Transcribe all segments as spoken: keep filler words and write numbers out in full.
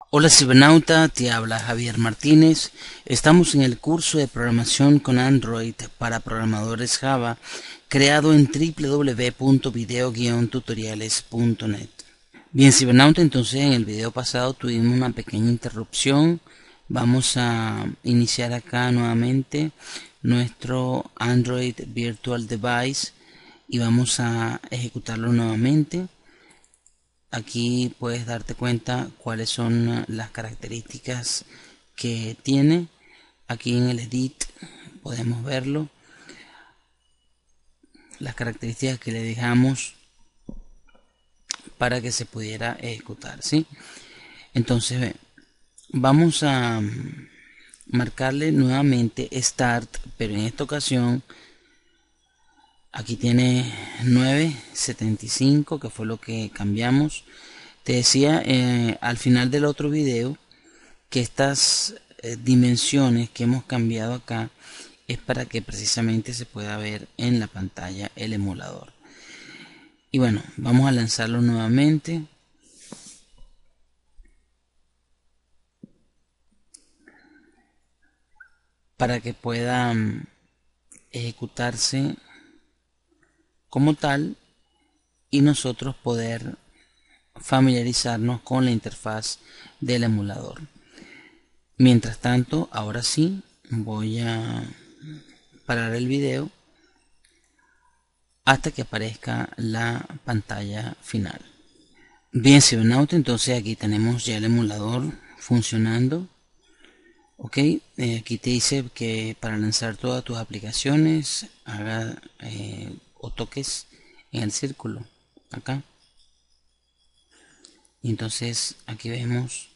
Hola cibernauta, te habla Javier Martínez. Estamos en el curso de programación con Android para programadores Java, creado en w w w punto video guion tutoriales punto net. Bien cibernauta, entonces en el video pasado tuvimos una pequeña interrupción. Vamos a iniciar acá nuevamente nuestro Android Virtual Device y vamos a ejecutarlo nuevamente. Aquí puedes darte cuenta cuáles son las características que tiene. Aquí en el edit podemos verlo, las características que le dejamos para que se pudiera ejecutar, ¿sí? Entonces vamos a marcarle nuevamente start, pero en esta ocasión aquí tiene nueve setenta y cinco, que fue lo que cambiamos. Te decía eh, al final del otro video que estas eh, dimensiones que hemos cambiado acá es para que precisamente se pueda ver en la pantalla el emulador. Y bueno, vamos a lanzarlo nuevamente. Para que pueda um, ejecutarse como tal y nosotros poder familiarizarnos con la interfaz del emulador. Mientras tanto, ahora sí voy a parar el video hasta que aparezca la pantalla final. Bien cibernauta, entonces aquí tenemos ya el emulador funcionando. Ok, eh, aquí te dice que para lanzar todas tus aplicaciones haga eh, o toques en el círculo acá. Y entonces aquí vemos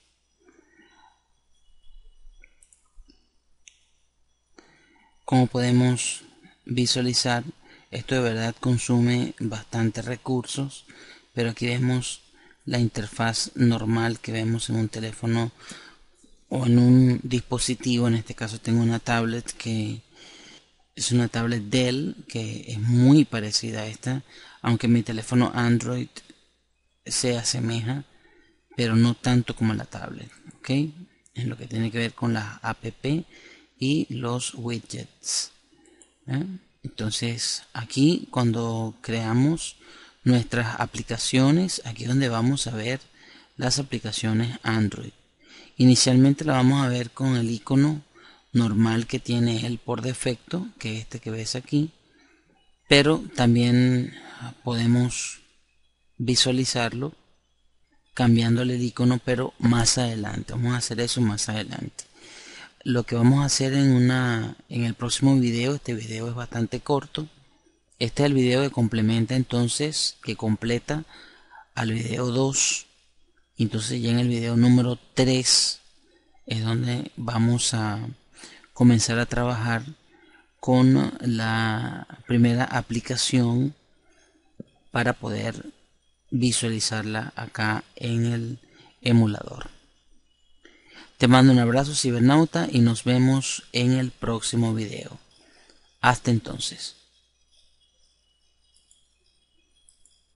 cómo podemos visualizar. Esto de verdad consume bastantes recursos, pero aquí vemos la interfaz normal que vemos en un teléfono o en un dispositivo. En este caso tengo una tablet que es una tablet Dell que es muy parecida a esta, aunque mi teléfono Android se asemeja, pero no tanto como la tablet, ¿ok? En lo que tiene que ver con las app y los widgets, ¿eh? Entonces aquí cuando creamos nuestras aplicaciones, aquí es donde vamos a ver las aplicaciones Android. Inicialmente la vamos a ver con el icono normal que tiene él por defecto, que es este que ves aquí, pero también podemos visualizarlo cambiándole el icono, pero más adelante. Vamos a hacer eso más adelante. Lo que vamos a hacer en una en el próximo video, este video es bastante corto. Este es el video que complementa entonces, que completa al video dos. Entonces ya en el video número tres es donde vamos a comenzar a trabajar con la primera aplicación para poder visualizarla acá en el emulador. Te mando un abrazo cibernauta y nos vemos en el próximo video. Hasta entonces.